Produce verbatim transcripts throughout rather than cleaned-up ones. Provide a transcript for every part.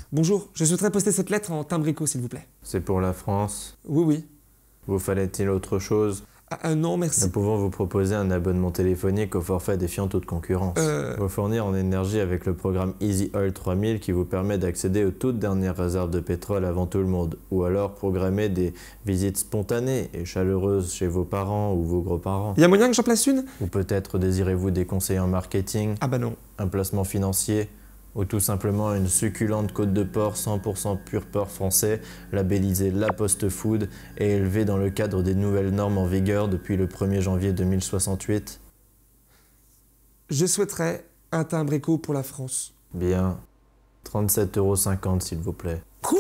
Bonjour, je souhaiterais poster cette lettre en timbrico, s'il vous plaît. C'est pour la France. Oui, oui. Vous fallait-il autre chose? Ah, ah, non, merci. Nous pouvons vous proposer un abonnement téléphonique au forfait défiant toute concurrence. Euh... Vous fournir en énergie avec le programme Easy Oil trois mille qui vous permet d'accéder aux toutes dernières réserves de pétrole avant tout le monde. Ou alors programmer des visites spontanées et chaleureuses chez vos parents ou vos gros-parents. Y a moyen que j'en place une? Ou peut-être désirez-vous des conseils en marketing? Ah bah non. Un placement financier? Ou tout simplement une succulente côte de porc cent pour cent pur porc français, labellisée La Poste Food et élevée dans le cadre des nouvelles normes en vigueur depuis le premier janvier deux mille soixante-huit. Je souhaiterais un timbrico pour la France. Bien. trente-sept euros cinquante s'il vous plaît. Quoi?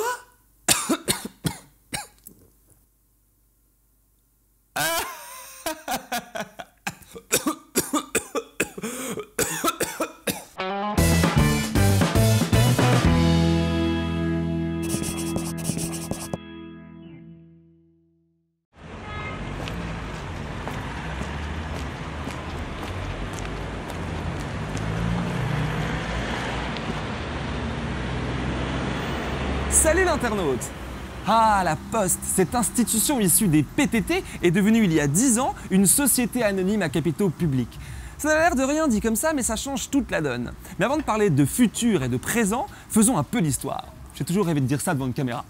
Salut l'internaute! Ah, la Poste, cette institution issue des P T T, est devenue il y a dix ans une société anonyme à capitaux publics. Ça a l'air de rien dit comme ça, mais ça change toute la donne. Mais avant de parler de futur et de présent, faisons un peu d'histoire. J'ai toujours rêvé de dire ça devant une caméra.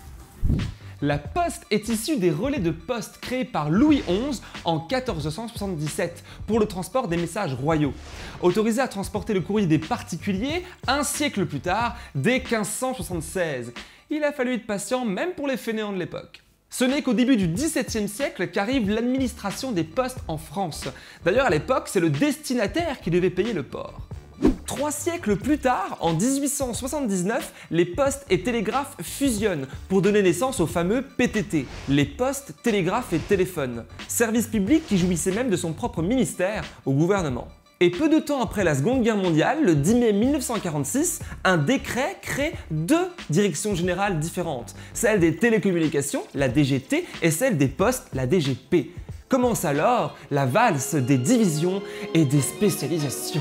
La Poste est issue des relais de poste créés par Louis onze en mille quatre cent soixante-dix-sept pour le transport des messages royaux. Autorisés à transporter le courrier des particuliers, un siècle plus tard, dès mille cinq cent soixante-seize. Il a fallu être patient même pour les fainéants de l'époque. Ce n'est qu'au début du dix-septième siècle qu'arrive l'administration des postes en France. D'ailleurs, à l'époque, c'est le destinataire qui devait payer le port. Trois siècles plus tard, en mille huit cent soixante-dix-neuf, les postes et télégraphes fusionnent pour donner naissance au fameux P T T, les postes, télégraphes et téléphones, service public qui jouissait même de son propre ministère au gouvernement. Et peu de temps après la Seconde Guerre mondiale, le dix mai mille neuf cent quarante-six, un décret crée deux directions générales différentes, celle des télécommunications, la D G T, et celle des postes, la D G P. Commence alors la valse des divisions et des spécialisations.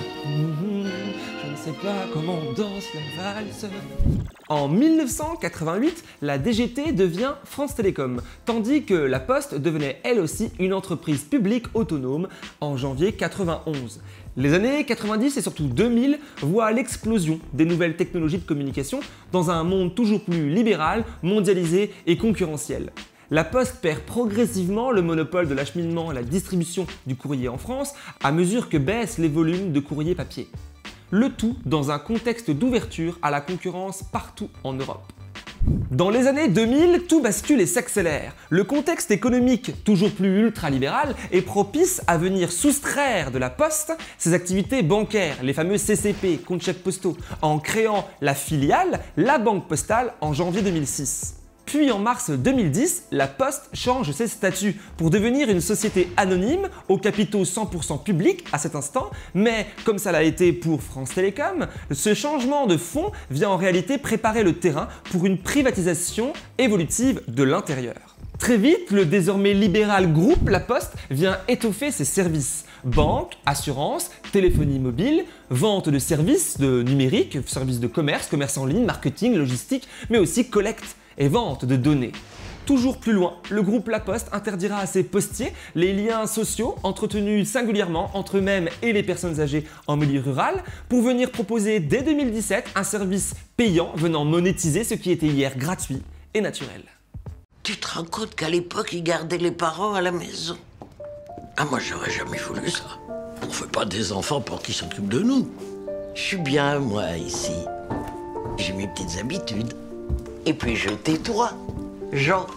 Je ne sais pas comment on danse la valse. En mille neuf cent quatre-vingt-huit, la D G T devient France Télécom, tandis que la Poste devenait elle aussi une entreprise publique autonome en janvier quatre-vingt-onze. Les années quatre-vingt-dix et surtout deux mille voient l'explosion des nouvelles technologies de communication dans un monde toujours plus libéral, mondialisé et concurrentiel. La Poste perd progressivement le monopole de l'acheminement et la distribution du courrier en France à mesure que baissent les volumes de courrier papier. Le tout dans un contexte d'ouverture à la concurrence partout en Europe. Dans les années deux mille, tout bascule et s'accélère. Le contexte économique, toujours plus ultralibéral, est propice à venir soustraire de la Poste ses activités bancaires, les fameux C C P, comptes chèques postaux, en créant la filiale, la Banque Postale, en janvier deux mille six. Puis en mars deux mille dix, la Poste change ses statuts pour devenir une société anonyme aux capitaux cent pour cent publics à cet instant, mais comme ça l'a été pour France Télécom, ce changement de fond vient en réalité préparer le terrain pour une privatisation évolutive de l'intérieur. Très vite, le désormais libéral groupe La Poste vient étoffer ses services. Banque, assurance, téléphonie mobile, vente de services de numérique, services de commerce, commerce en ligne, marketing, logistique, mais aussi collecte et vente de données. Toujours plus loin, le groupe La Poste interdira à ses postiers les liens sociaux entretenus singulièrement entre eux-mêmes et les personnes âgées en milieu rural pour venir proposer dès deux mille dix-sept un service payant venant monétiser ce qui était hier gratuit et naturel. Tu te rends compte qu'à l'époque, ils gardaient les parents à la maison? Ah, moi, j'aurais jamais voulu ça. On fait pas des enfants pour qu'ils s'occupent de nous. Je suis bien, moi, ici. J'ai mes petites habitudes. Et puis je tais-toi, Jean.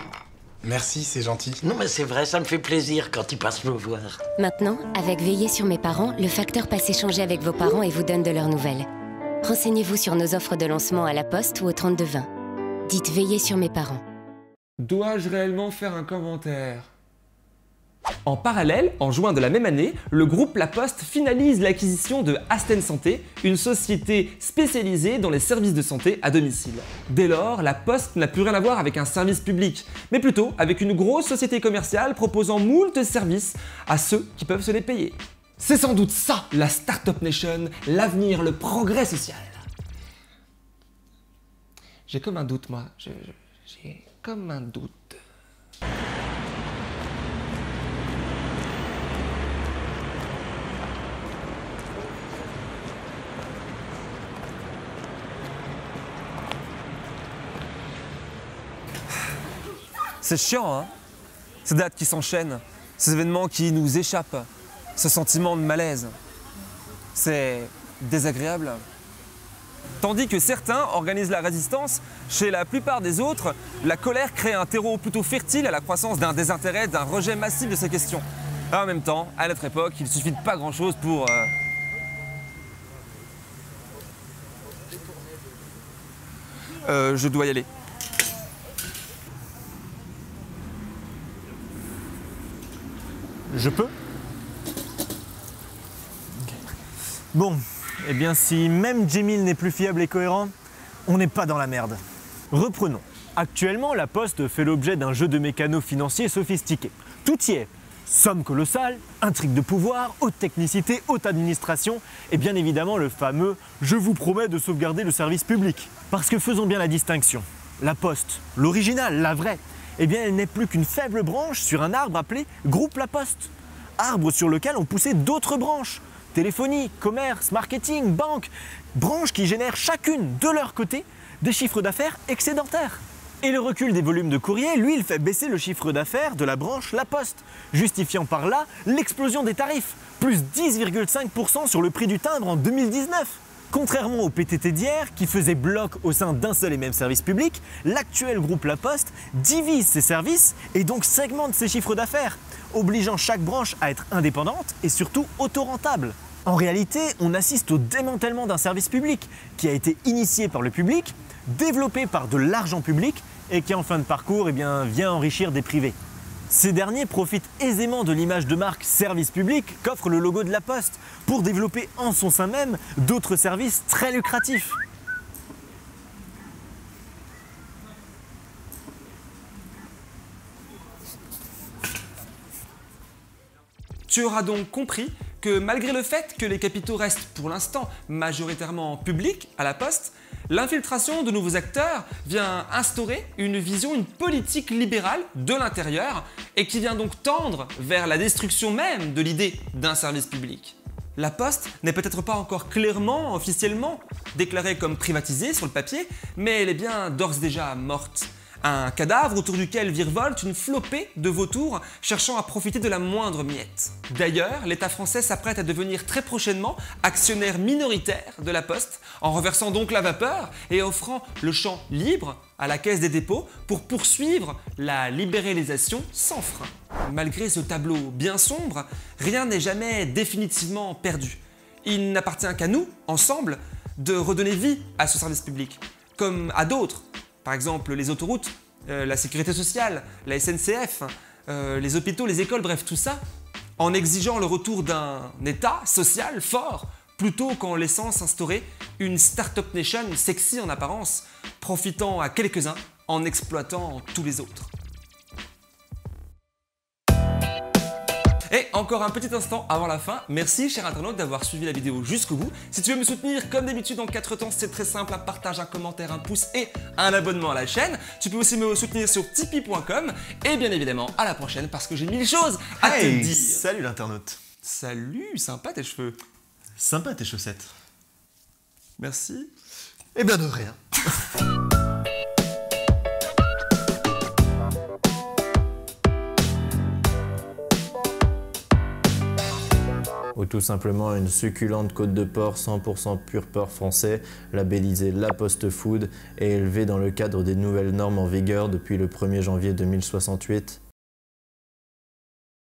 Merci, c'est gentil. Non mais c'est vrai, ça me fait plaisir quand ils passent me voir. Maintenant, avec Veiller sur mes parents, le facteur passe échanger avec vos parents et vous donne de leurs nouvelles. Renseignez-vous sur nos offres de lancement à la Poste ou au trente-deux vingt. Dites Veiller sur mes parents. Dois-je réellement faire un commentaire ? En parallèle, en juin de la même année, le groupe La Poste finalise l'acquisition de Asten Santé, une société spécialisée dans les services de santé à domicile. Dès lors, La Poste n'a plus rien à voir avec un service public, mais plutôt avec une grosse société commerciale proposant moult services à ceux qui peuvent se les payer. C'est sans doute ça, la Startup Nation, l'avenir, le progrès social. J'ai comme un doute, moi. Je- je- J'ai comme un doute. C'est chiant, hein? Ces dates qui s'enchaînent, ces événements qui nous échappent, ce sentiment de malaise. C'est désagréable. Tandis que certains organisent la résistance, chez la plupart des autres, la colère crée un terreau plutôt fertile à la croissance d'un désintérêt, d'un rejet massif de ces questions. En même temps, à notre époque, il suffit de pas grand-chose pour... Euh... Euh, je dois y aller. Je peux? Bon, eh bien si même Jemil n'est plus fiable et cohérent, on n'est pas dans la merde. Reprenons. Actuellement, la Poste fait l'objet d'un jeu de mécanos financiers sophistiqué. Tout y est. Somme colossale, intrigue de pouvoir, haute technicité, haute administration et bien évidemment le fameux « je vous promets de sauvegarder le service public ». Parce que faisons bien la distinction. La Poste, l'original, la vraie, eh bien elle n'est plus qu'une faible branche sur un arbre appelé Groupe La Poste. Arbre sur lequel ont poussé d'autres branches. Téléphonie, commerce, marketing, banque. Branches qui génèrent chacune de leur côté des chiffres d'affaires excédentaires. Et le recul des volumes de courrier, lui, il fait baisser le chiffre d'affaires de la branche La Poste, justifiant par là l'explosion des tarifs, plus dix virgule cinq pour cent sur le prix du timbre en deux mille dix-neuf. Contrairement au P T T d'hier, qui faisait bloc au sein d'un seul et même service public, l'actuel groupe La Poste divise ses services et donc segmente ses chiffres d'affaires, obligeant chaque branche à être indépendante et surtout auto-rentable. En réalité, on assiste au démantèlement d'un service public qui a été initié par le public, développé par de l'argent public et qui en fin de parcours eh bien, vient enrichir des privés. Ces derniers profitent aisément de l'image de marque service public qu'offre le logo de La Poste pour développer en son sein même d'autres services très lucratifs. Tu auras donc compris que malgré le fait que les capitaux restent pour l'instant majoritairement publics à la Poste, l'infiltration de nouveaux acteurs vient instaurer une vision, une politique libérale de l'intérieur et qui vient donc tendre vers la destruction même de l'idée d'un service public. La Poste n'est peut-être pas encore clairement, officiellement, déclarée comme privatisée sur le papier, mais elle est bien d'ores et déjà morte. Un cadavre autour duquel virevolte une flopée de vautours cherchant à profiter de la moindre miette. D'ailleurs, l'État français s'apprête à devenir très prochainement actionnaire minoritaire de la Poste, en reversant donc la vapeur et offrant le champ libre à la Caisse des dépôts pour poursuivre la libéralisation sans frein. Malgré ce tableau bien sombre, rien n'est jamais définitivement perdu. Il n'appartient qu'à nous, ensemble, de redonner vie à ce service public, comme à d'autres. Par exemple, les autoroutes, euh, la sécurité sociale, la S N C F, euh, les hôpitaux, les écoles, bref, tout ça, en exigeant le retour d'un État social fort, plutôt qu'en laissant s'instaurer une start-up nation sexy en apparence, profitant à quelques-uns en exploitant tous les autres. Et encore un petit instant avant la fin, merci cher internaute d'avoir suivi la vidéo jusqu'au bout. Si tu veux me soutenir comme d'habitude en quatre temps, c'est très simple, un partage, un commentaire, un pouce et un abonnement à la chaîne. Tu peux aussi me soutenir sur tipeee point com et bien évidemment à la prochaine parce que j'ai mille choses à Hey, te dire. salut l'internaute. Salut, sympa tes cheveux. Sympa tes chaussettes. Merci. Eh bien de rien. Ou tout simplement une succulente côte de porc cent pour cent pur porc français, labellisée La Poste Food et élevée dans le cadre des nouvelles normes en vigueur depuis le premier janvier deux mille soixante-huit.